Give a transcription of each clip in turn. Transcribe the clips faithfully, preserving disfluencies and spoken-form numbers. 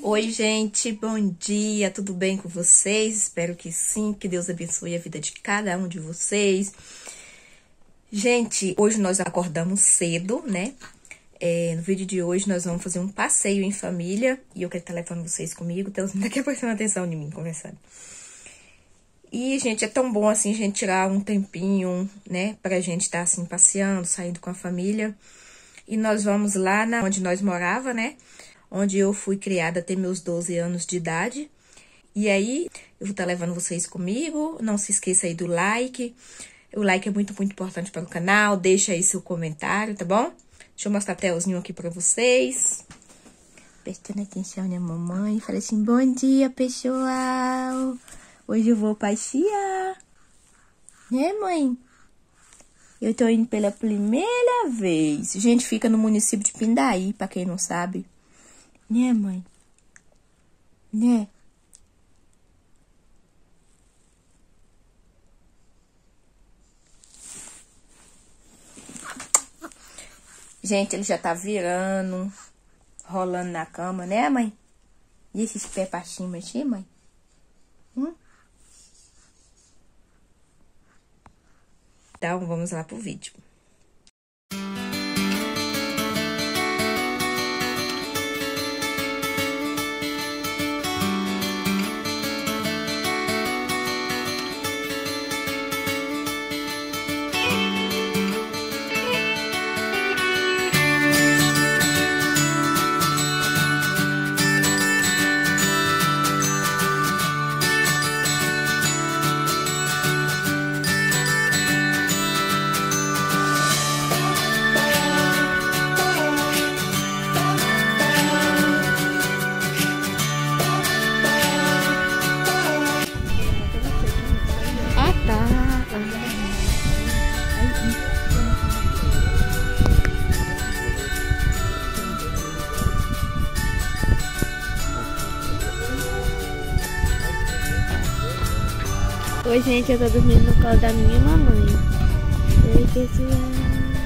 Oi, gente, bom dia, tudo bem com vocês? Espero que sim, que Deus abençoe a vida de cada um de vocês. Gente, hoje nós acordamos cedo, né? É, no vídeo de hoje nós vamos fazer um passeio em família e eu quero estar levando vocês comigo, então daqui a pouco prestando atenção em mim, conversando. E, gente, é tão bom assim a gente tirar um tempinho, né, pra gente estar assim passeando, saindo com a família. E nós vamos lá na, onde nós morava, né? Onde eu fui criada até meus doze anos de idade. E aí, eu vou estar levando vocês comigo. Não se esqueça aí do like. O like é muito, muito importante para o canal. Deixa aí seu comentário, tá bom? Deixa eu mostrar a telzinho aqui para vocês. Prestando atenção na mamãe. Falei assim, bom dia, pessoal. Hoje eu vou passear. Né, mãe? Eu tô indo pela primeira vez. Gente, fica no município de Pindaí, para quem não sabe. Né, mãe? Né? Gente, ele já tá virando, rolando na cama, né, mãe? E esses pés pra cima aqui, mãe? Hum? Então, vamos lá pro vídeo. Oi, gente, eu tô dormindo no colo da minha mamãe. Oi, pessoal.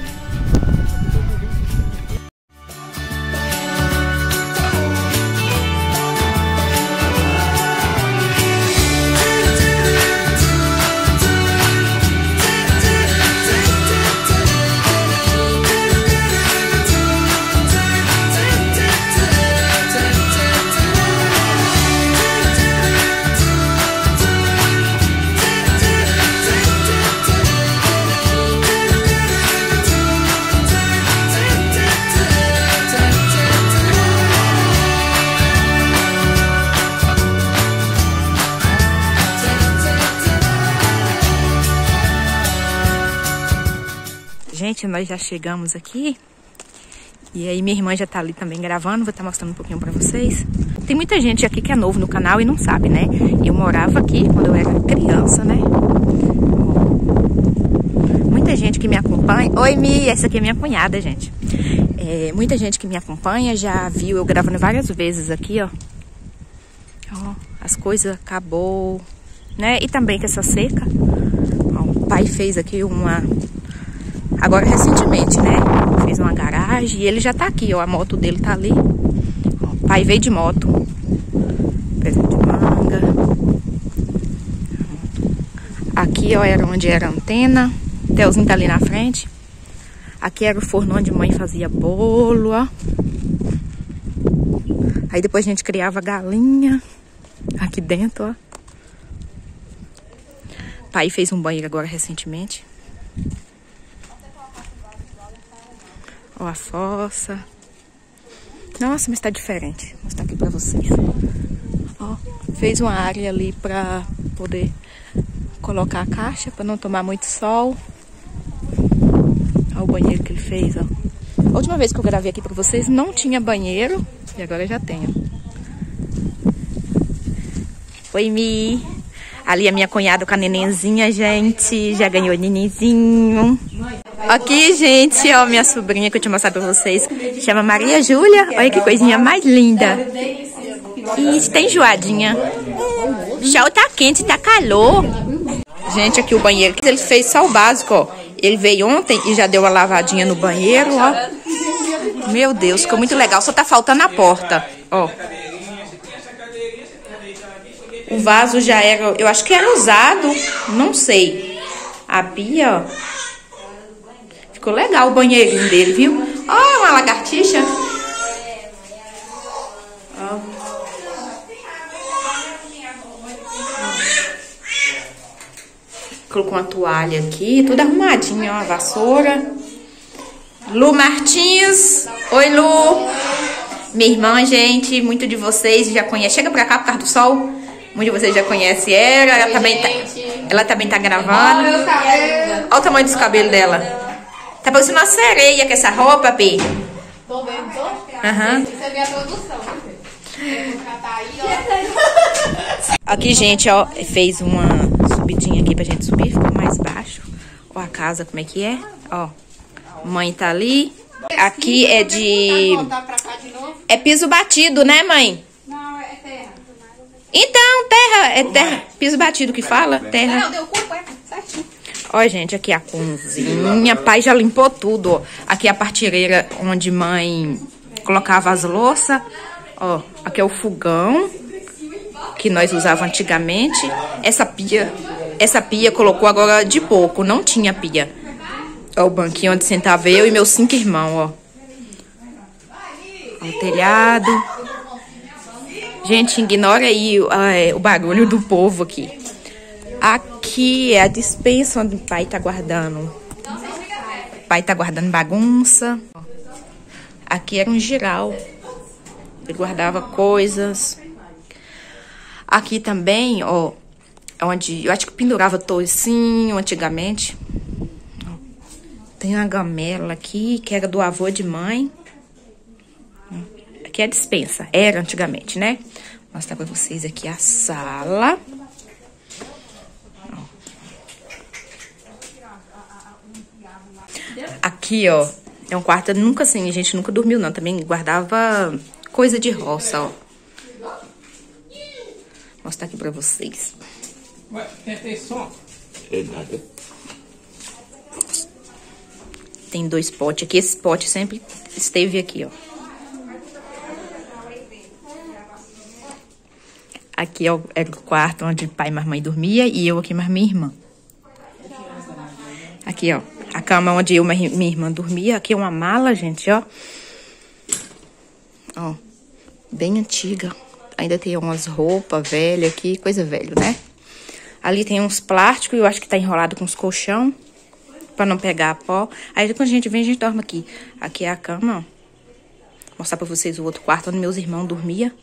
Gente, nós já chegamos aqui. E aí minha irmã já tá ali também gravando. Vou estar mostrando um pouquinho pra vocês. Tem muita gente aqui que é novo no canal e não sabe, né? Eu morava aqui quando eu era criança, né? Muita gente que me acompanha... Oi, Mi! Essa aqui é minha cunhada, gente. É, muita gente que me acompanha já viu eu gravando várias vezes aqui, ó. Ó, as coisas acabou, né? E também com essa seca. Ó, o pai fez aqui uma... Agora, recentemente, né? Fez uma garagem e ele já tá aqui, ó. A moto dele tá ali. Ó, o pai veio de moto. Presente de manga. Aqui, ó, era onde era a antena. O Telzinho tá ali na frente. Aqui era o forno onde a mãe fazia bolo, ó. Aí depois a gente criava galinha. Aqui dentro, ó. O pai fez um banheiro agora recentemente. Ó, a fossa. Nossa, mas tá diferente. Vou mostrar aqui pra vocês. Ó, fez uma área ali pra poder colocar a caixa, pra não tomar muito sol. Ó o banheiro que ele fez, ó. A última vez que eu gravei aqui pra vocês, não tinha banheiro. E agora já tenho. Oi, Mi. Ali a minha cunhada com a nenenzinha, gente. Já ganhou nenenzinho. Aqui, gente, ó, minha sobrinha que eu tinha mostrado pra vocês. Chama Maria Júlia. Olha que coisinha mais linda. E está enjoadinha. O chão tá quente, tá calor. Gente, aqui o banheiro. Ele fez só o básico, ó. Ele veio ontem e já deu uma lavadinha no banheiro, ó. Meu Deus, ficou muito legal. Só tá faltando a porta, ó. O vaso já era, eu acho que era usado, não sei. A pia, ó. Ficou legal o banheirinho dele, viu? Ó, uma lagartixa. Ó. Colocou uma toalha aqui, tudo arrumadinho, ó. A vassoura. Lu Martins. Oi, Lu. Minha irmã, gente, muito de vocês já conhecem. Chega pra cá por causa do sol. Muitos de vocês já conhecem ela. Ela, Oi, também, tá, ela também tá gravando. Olha o tamanho dos cabelos dela. Tá parecendo uma sereia com essa roupa, Pi. Tô vendo, tô? Aham. Você vê a produção, né? Aqui, gente, ó, fez uma subidinha aqui pra gente subir. Ficou mais baixo. Ó a casa, como é que é. Ó, mãe tá ali. Aqui é de... É piso batido, né, mãe? Não, é terra. Então, terra. É terra. Piso batido que fala? Terra. Não, deu corpo, é certinho. Ó, gente, aqui a cozinha. Pai já limpou tudo, ó. Aqui a partilheira onde mãe colocava as louças. Ó, aqui é o fogão que nós usávamos antigamente. Essa pia, essa pia colocou agora de pouco. Não tinha pia. Ó, o banquinho onde sentava eu e meus cinco irmãos, ó. Ó o telhado. Gente, ignora aí é, o barulho do povo aqui. Aqui é a despensa onde o pai tá guardando. O pai tá guardando bagunça. Aqui era um giral. Ele guardava coisas. Aqui também, ó, onde eu acho que pendurava toicinho antigamente. Tem uma gamela aqui, que era do avô de mãe. Aqui é a despensa. Era antigamente, né? Vou mostrar pra vocês aqui a sala. Aqui, ó, é um quarto, nunca assim, a gente nunca dormiu, não. Também guardava coisa de roça, ó. Vou mostrar aqui pra vocês. Ué, tem som? É nada. Tem dois potes aqui. Esse pote sempre esteve aqui, ó. Aqui é o, era o quarto onde pai e mamãe dormia e eu aqui mais minha irmã. Aqui, ó. A cama onde eu e minha irmã dormia. Aqui é uma mala, gente, ó. Ó. Bem antiga. Ainda tem umas roupas velhas aqui. Coisa velha, né? Ali tem uns plásticos. Eu acho que tá enrolado com os colchão. Pra não pegar pó. Aí quando a gente vem, a gente dorme aqui. Aqui é a cama, ó. Vou mostrar pra vocês o outro quarto onde meus irmãos dormiam.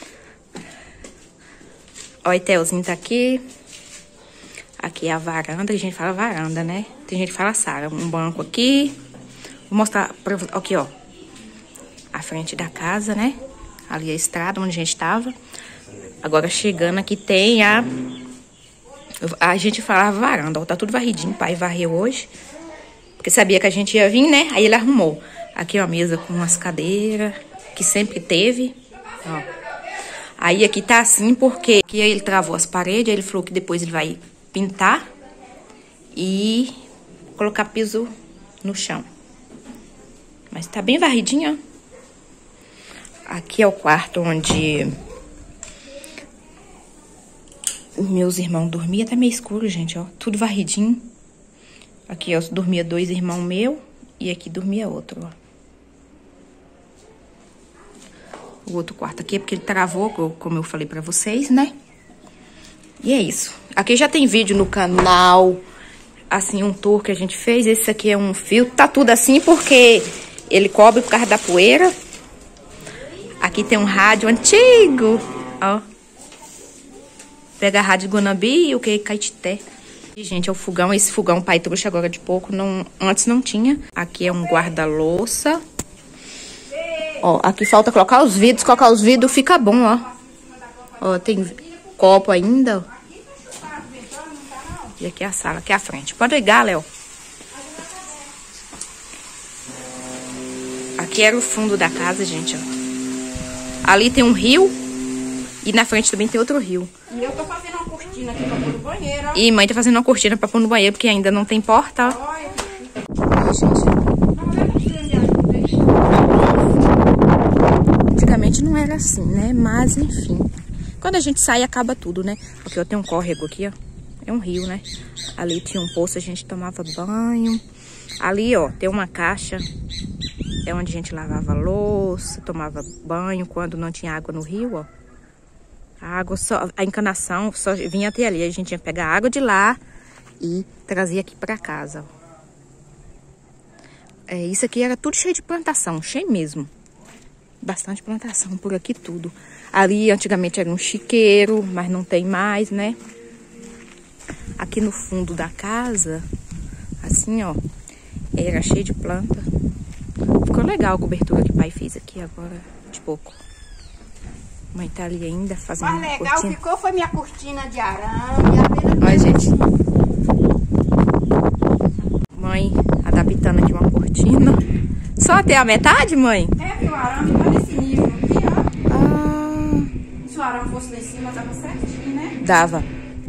Ó, o Etelzinho tá aqui. Aqui é a varanda. A gente fala varanda, né? Tem gente que fala sala. Um banco aqui. Vou mostrar pra vocês. Aqui, ó. A frente da casa, né? Ali a estrada onde a gente tava. Agora chegando aqui tem a... A gente falava varanda, ó, tá tudo varridinho. O pai varreu hoje, porque sabia que a gente ia vir, né? Aí ele arrumou. Aqui é uma mesa com umas cadeiras, que sempre teve, ó. Aí aqui tá assim, porque aqui ele travou as paredes, aí ele falou que depois ele vai pintar e colocar piso no chão. Mas tá bem varridinho, ó. Aqui é o quarto onde... meus irmãos dormiam, tá meio escuro, gente, ó. Tudo varridinho. Aqui, ó, dormia dois irmãos meus e aqui dormia outro, ó. O outro quarto aqui é porque ele travou, como eu falei pra vocês, né? E é isso. Aqui já tem vídeo no canal, assim, um tour que a gente fez. Esse aqui é um filtro. Tá tudo assim porque ele cobre por causa da poeira. Aqui tem um rádio antigo, ó. Pega a rádio Guanabi e o que? Caetité. E, gente, é o fogão. Esse fogão o pai trouxe agora de pouco. Não, antes não tinha. Aqui é um guarda-louça. Ó, aqui falta colocar os vidros. Colocar os vidros fica bom, ó. Ó, tem copo ainda. E aqui é a sala, aqui é a frente. Pode ligar, Léo. Aqui era o fundo da casa, gente, ó. Ali tem um rio. E na frente também tem outro rio. E eu tô fazendo uma cortina aqui pra pôr no banheiro, ó. E mãe tá fazendo uma cortina pra pôr no banheiro, porque ainda não tem porta, ó. Olha. Ai, gente. Antigamente não era assim, né? Mas, enfim. Quando a gente sai, acaba tudo, né? Porque eu tenho um córrego aqui, ó. É um rio, né? Ali tinha um poço, a gente tomava banho. Ali, ó, tem uma caixa. É onde a gente lavava louça, tomava banho quando não tinha água no rio, ó. A água só, a encanação só vinha até ali. A gente ia pegar água de lá e trazia aqui pra casa, ó. É, isso aqui era tudo cheio de plantação, cheio mesmo. Bastante plantação por aqui tudo. Ali antigamente era um chiqueiro, mas não tem mais, né? Aqui no fundo da casa, assim, ó, era cheio de planta. Ficou legal a cobertura que o pai fez aqui agora, de pouco. Mãe tá ali ainda fazendo uma cortina. Mais legal ficou foi minha cortina de arame. Olha, gente. Mãe adaptando aqui uma cortina. Só até a metade, mãe? É, que o arame tá nesse nível aqui, ó. Ah. Se o arame fosse lá em cima, dava certinho, né? Dava.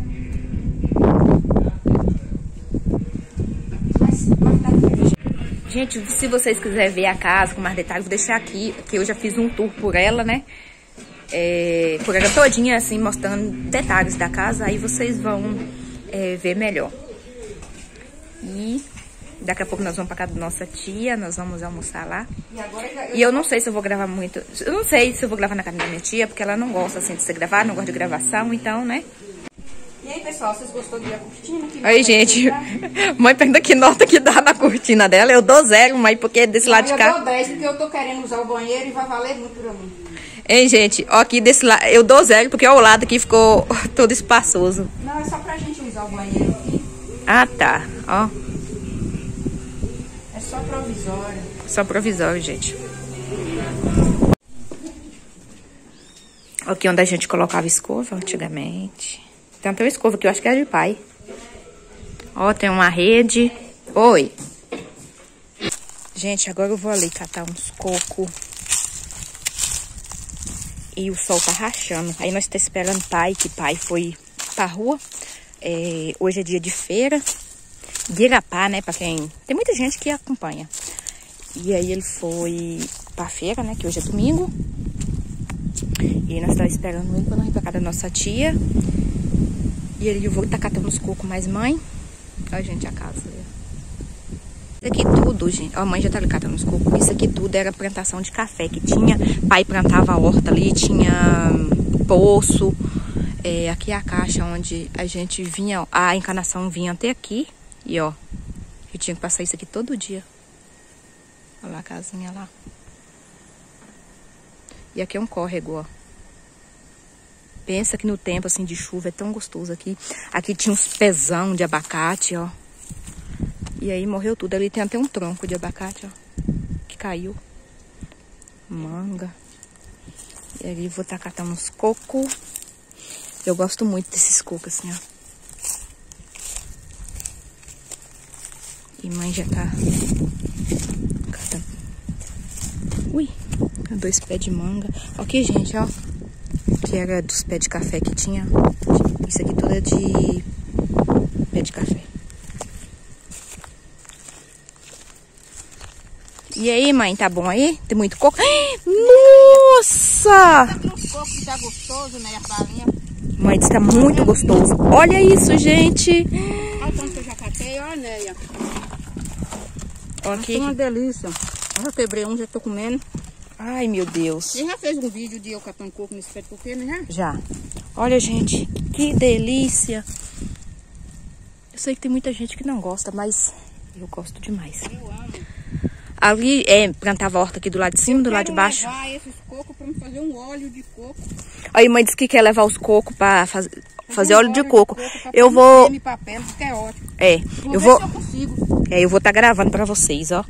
Mas, mas tá diferente. Gente, se vocês quiserem ver a casa com mais detalhes, vou deixar aqui, que eu já fiz um tour por ela, né? É, por ela todinha, assim, mostrando detalhes da casa, aí vocês vão é, ver melhor. E daqui a pouco nós vamos pra casa da nossa tia, nós vamos almoçar lá. E, agora eu... E eu não sei se eu vou gravar muito, eu não sei se eu vou gravar na casa da minha tia, porque ela não gosta, assim, de ser gravada, não gosta de gravação, então, né? E aí, pessoal, vocês gostaram de ver a cortina? Que Aí, gente, mãe pergunta que nota que dá na cortina dela. Eu dou zero, mãe, porque desse lado de cá... Eu dou dez, porque eu tô querendo usar o banheiro e vai valer muito pra mim. Hein, gente, ó, aqui desse lado, eu dou zero, porque ó, o lado aqui ficou todo espaçoso. Não, é só pra gente usar o banheiro aqui. Ah, tá, ó. É só provisório. Só provisório, gente. Aqui onde a gente colocava escova antigamente. Tem até uma escova que eu acho que é de pai. Ó, tem uma rede. Oi. Gente, agora eu vou ali catar uns cocos. E o sol tá rachando. Aí nós estamos esperando pai, que pai foi pra rua. É, hoje é dia de feira. De Irapá, né? Pra quem... Tem muita gente que acompanha. E aí ele foi pra feira, né? Que hoje é domingo. E nós estamos esperando ele pra nós ir pra casa da nossa tia. E ele, eu vou estar catando os cocos mais mãe. Olha, gente, a casa. Isso aqui tudo, gente. Ó, a mãe já tá ali catando os cocos. Isso aqui tudo era plantação de café que tinha. Pai plantava a horta ali, tinha poço. É, aqui é a caixa onde a gente vinha, a encanação vinha até aqui. E ó, eu tinha que passar isso aqui todo dia. Olha lá a casinha lá. E aqui é um córrego, ó. Pensa que no tempo, assim, de chuva é tão gostoso aqui. Aqui tinha uns pezão de abacate, ó. E aí morreu tudo. Ali tem até um tronco de abacate, ó. Que caiu. Manga. E aí vou estar catando uns cocos. Eu gosto muito desses cocos, assim, ó. E mãe já tá catando. Ui, dois pés de manga. Aqui, gente, ó. Que era dos pés de café que tinha. Isso aqui tudo é de pé de café. E aí, mãe, tá bom aí? Tem muito coco? Nossa! Tem uns cocos que tá gostoso, né? A balinha. Mãe, disse que tá muito gostoso. Olha isso, gente. Olha o tanto que eu já catei, olha, Neia. Ó, aqui. Uma delícia. Eu já quebrei um, já tô comendo. Ai, meu Deus. Você já fez um vídeo de eu catando coco nesse pé de coqueiro, né? Já. Olha, gente, que delícia. Eu sei que tem muita gente que não gosta, mas eu gosto demais. Eu amo. Ali, é, plantava horta aqui do lado de cima, do lado de baixo. Eu quero levar esses cocos pra me fazer um óleo de coco. Aí, mãe disse que quer levar os cocos pra faz, fazer um óleo de coco. pra Eu pôr vou... no creme e papel, isso que é ótimo. É, Vou eu ver vou... se eu consigo. É, eu vou estar gravando pra vocês, ó.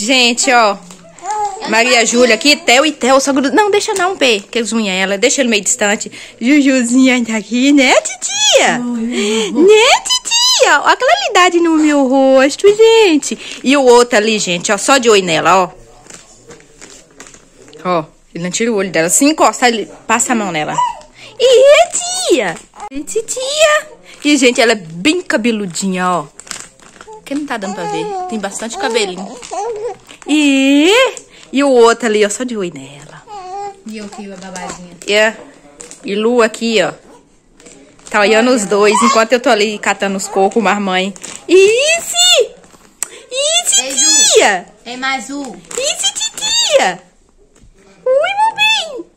Gente, ó. Maria Júlia aqui, Theo e Theo. Só gruda... Não, deixa não, P. Que eles unham ela. Deixa ele meio distante. Jujuzinha tá aqui, né, titia? Né, titia? Olha a claridade no meu rosto, gente. E o outro ali, gente, ó. Só de olho nela, ó. Ó. Ele não tira o olho dela. Se encosta, ele passa a mão nela. E tia? E tia? E, gente, ela é bem cabeludinha, ó. Que não tá dando pra ver. Tem bastante cabelinho. E... E o outro ali, ó, só de olho nela. E eu aqui, a babadinha. Yeah. E Lu aqui, ó. Tá olhando os dois, enquanto eu tô ali catando os cocos, marmãe. Isi! Isi, tia! Ei, Mazu. Isi, titia! Ui, meu bem!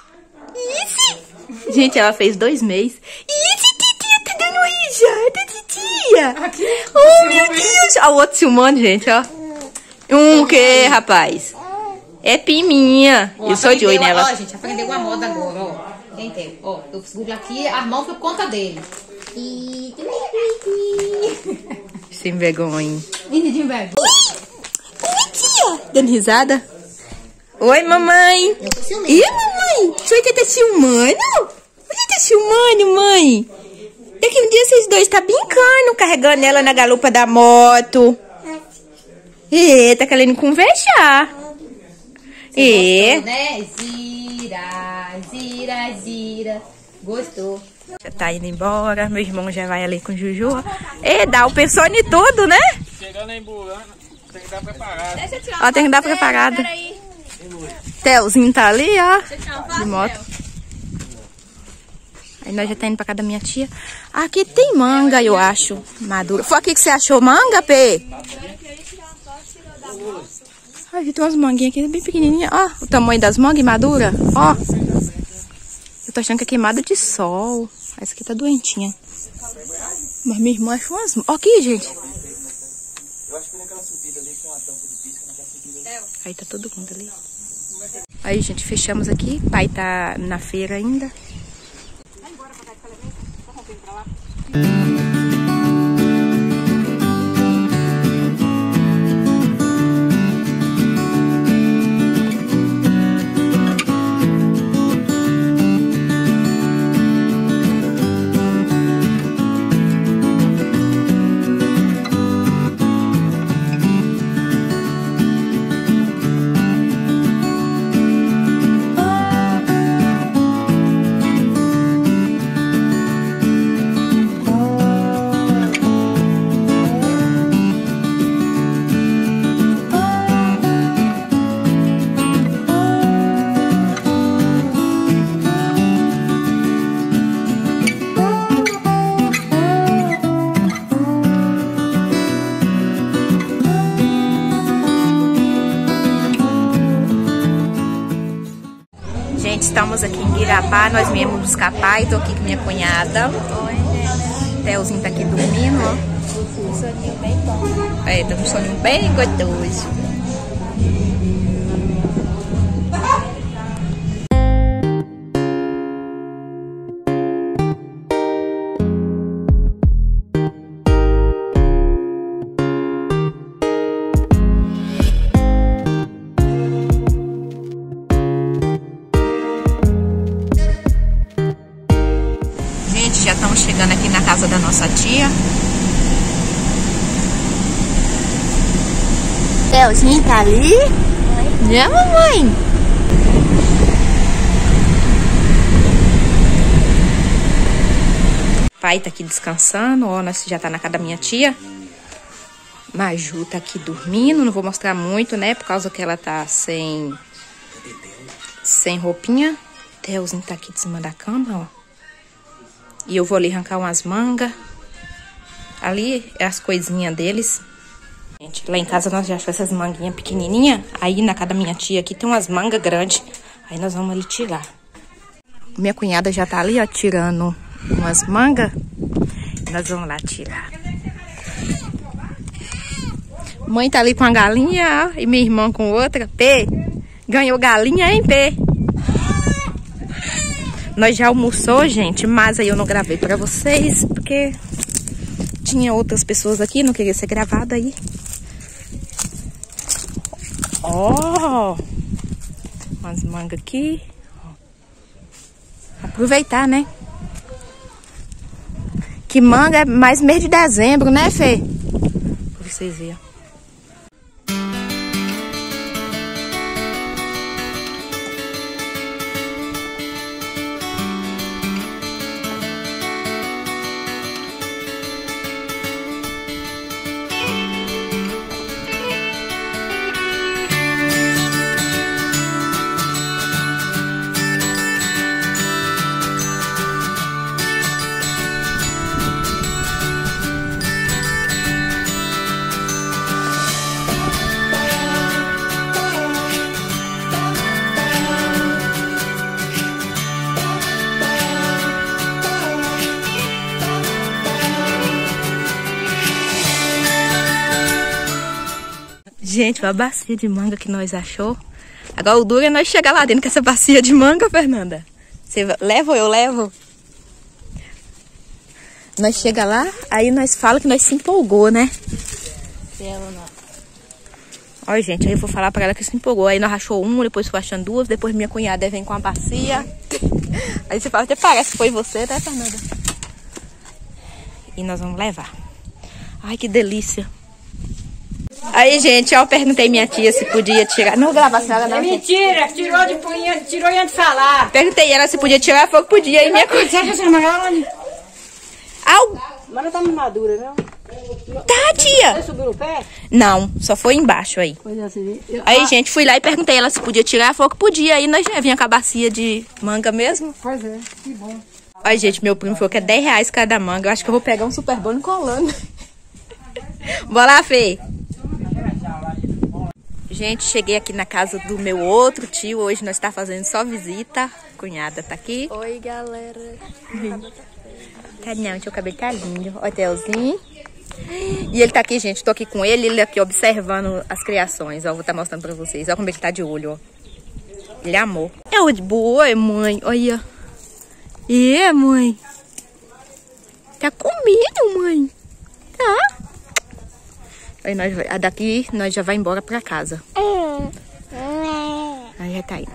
Isi! Gente, ela fez dois meses. Isi, titia, tá dando risada, titia! Aqui. Oh, meu Deus! Ó, o outro ciumando, gente, ó. Um que, rapaz? É piminha. Ó, eu sou de olho nela. Ó, gente, aprendeu uma moda agora, ó. Quem tem? Ó, eu seguro aqui, a mão fica por conta dele. E... Sem vergonha. Linda de inverno. Oi, tia. Dando risada. Oi, mamãe. Eu tô ciumenta. Ih, mamãe. Você tá ciumando? Você tá ciumando, mãe? Daqui um dia vocês dois tá brincando, carregando ela na garupa da moto. É, tá querendo conversar. É. Gostou, né? Zira, zira, zira. Gostou. Já tá indo embora. Meu irmão já vai ali com o Juju. É, dá o persone e tudo, né? Chegando em Burana, tem que dar preparado. Deixa eu tirar Ó, tem que dar preparada. Telzinho tá ali, ó. De moto. Aí nós já tá indo pra casa da minha tia. Aqui tem manga, eu acho. Madura. Foi aqui que você achou manga, P? Ai, tem umas manguinhas aqui bem pequenininhas. Ó, o tamanho das mangas maduras. Ó. Eu tô achando que é queimada de sol. Essa aqui tá doentinha. Mas minha irmã achou umas... Ó aqui, gente. Eu acho que naquela subida ali tem uma tampa de pisca, naquela subida ali. Aí tá todo mundo ali. Aí, gente, fechamos aqui. Pai tá na feira ainda. Vai embora pra cá de Calementa. Tô rompendo pra lá. Estamos aqui em Guirapá, nós viemos buscar pai, tô aqui com minha cunhada. Oi, gente. Telzinho tá aqui dormindo, ó. Um soninho bem bom. É, tá um soninho bem gostoso. Já estamos chegando aqui na casa da nossa tia. Telzinho tá ali? Oi. Né, mamãe? Pai tá aqui descansando, ó, nós já tá na casa da minha tia. Maju tá aqui dormindo, não vou mostrar muito, né, por causa que ela tá sem sem roupinha. Telzinho tá aqui de cima da cama, ó. E eu vou ali arrancar umas mangas. Ali é as coisinhas deles. Gente, lá em casa nós já achamos essas manguinhas pequenininhas. Aí na casa da minha tia aqui tem umas mangas grandes. Aí nós vamos ali tirar. Minha cunhada já tá ali, ó, tirando umas mangas. Nós vamos lá tirar. Mãe tá ali com a galinha, ó, e minha irmã com outra. P, ganhou galinha, hein, P? Nós já almoçou, gente, mas aí eu não gravei pra vocês, porque tinha outras pessoas aqui, não queria ser gravada aí. Ó, umas mangas aqui. Aproveitar, né? Que manga é mais mês de dezembro, né, Fê? Pra vocês verem. Gente, uma bacia de manga que nós achou. Agora o duro é nós chegar lá dentro com essa bacia de manga, Fernanda. Você leva ou eu levo? Nós chega lá, aí nós fala que nós se empolgou, né? Olha, gente, aí eu vou falar pra ela que se empolgou. Aí nós achou uma, depois foi achando duas, depois minha cunhada vem com a bacia. Aí você fala, até parece que foi você, né, Fernanda? E nós vamos levar. Ai, que delícia. Aí, gente, eu perguntei minha tia se podia tirar. Não grava a senhora, não. É mentira, tirou de punha, tirou antes de falar. Perguntei ela se podia tirar, falou que podia. Aí minha coisa. Você acha que onde? Au! Mas não tá madura, não? Tá, tia. Você subiu no pé? Não, só foi embaixo aí. Pois é, assim. Eu, Aí, gente, fui lá e perguntei ela se podia tirar. Ela falou que podia. Aí nós já vinha com a bacia de manga mesmo. Pois é, que bom. Olha, gente, meu primo falou que é dez reais cada manga. Eu acho que eu vou pegar um super bom colando. Bora lá, Fê. Gente, cheguei aqui na casa do meu outro tio. Hoje nós tá fazendo só visita. A cunhada tá aqui. Oi, galera. Tá não, seu cabelo tá lindo. Olha o Telzinho. E ele tá aqui, gente. Tô aqui com ele. Ele aqui observando as criações. Ó, vou estar mostrando pra vocês. Olha como ele tá de olho, ó. Ele amou. É o de boa, é, mãe. Olha. E é, mãe. Tá comendo, mãe. Tá. Aí nós, daqui nós já vai embora pra casa. Aí já tá aí.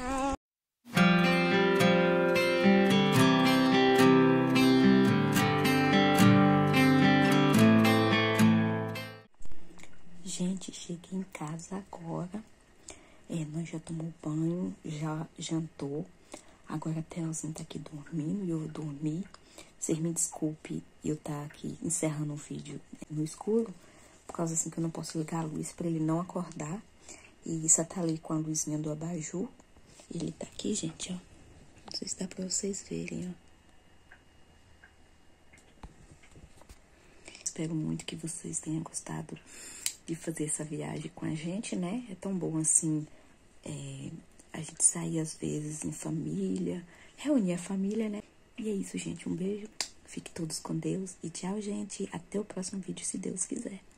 Gente, cheguei em casa agora. É, nós já tomou banho, já jantou. Agora a Telzinha tá aqui dormindo e eu vou dormir. Vocês me desculpe eu tá aqui encerrando o vídeo no escuro. Por causa assim que eu não posso ligar a luz pra ele não acordar. E isso tá ali com a luzinha do abajur. Ele tá aqui, gente, ó. Não sei se dá pra vocês verem, ó. Espero muito que vocês tenham gostado de fazer essa viagem com a gente, né? É tão bom assim, é, a gente sair às vezes em família, reunir a família, né? E é isso, gente. Um beijo. Fiquem todos com Deus. E tchau, gente. Até o próximo vídeo, se Deus quiser.